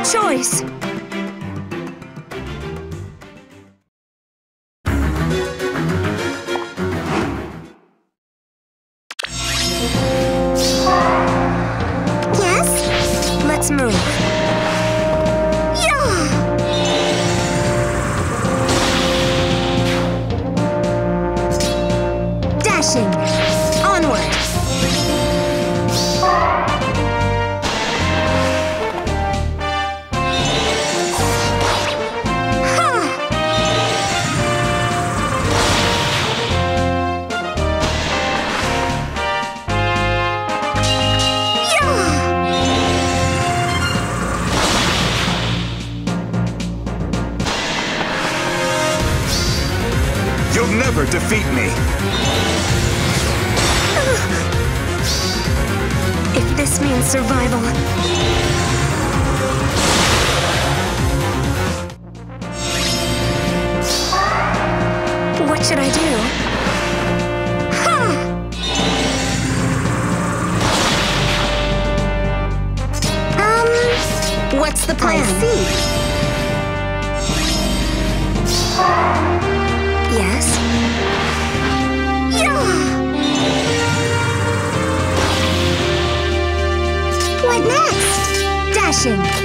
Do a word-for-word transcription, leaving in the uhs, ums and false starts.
choice. Yes? Let's move. Yeah! Dashing. Onward. You'll never defeat me! If this means survival. What should I do? Ha! Um, what's the plan? I see. Yes? Yeah! What next? Dashing.